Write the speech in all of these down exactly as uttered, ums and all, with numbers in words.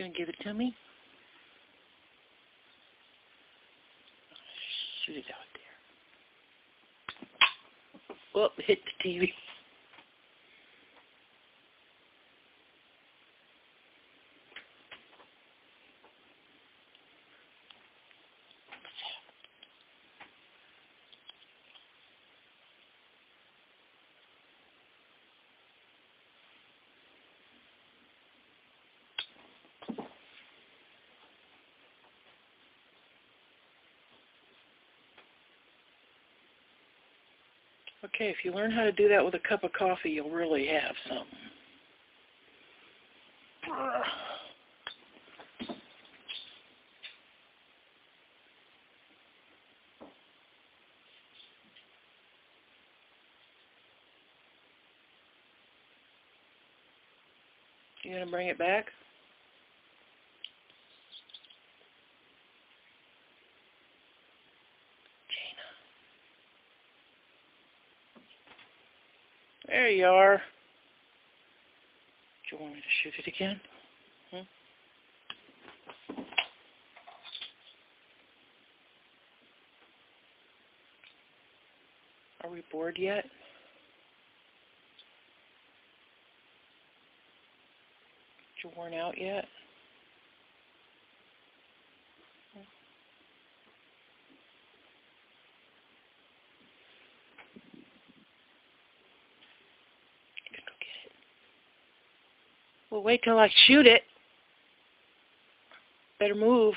going to give it to me. Shoot it out there. Oh, hit the T V. Okay, if you learn how to do that with a cup of coffee, you'll really have something. You gonna bring it back? Jaina. There you are. Do you want me to shoot it again? Hmm? Are we bored yet? You worn out yet? Hmm? You can go get it. Well, wait till I shoot it. Better move.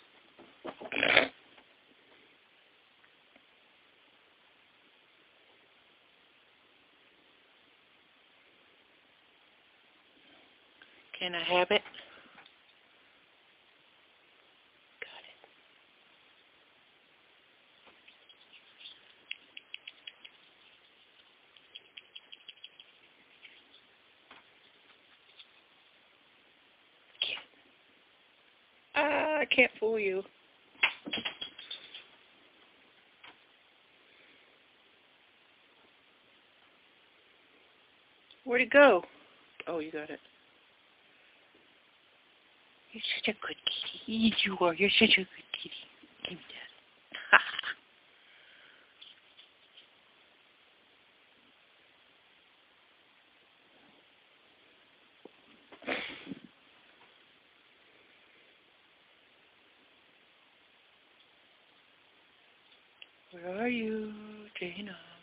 Can I have it? Got it. Can't. Ah, I can't fool you. Where'd it go? Oh, you got it. You're such a good kitty. You are. You're such a good kitty. Give me that. Where are you, Jaina?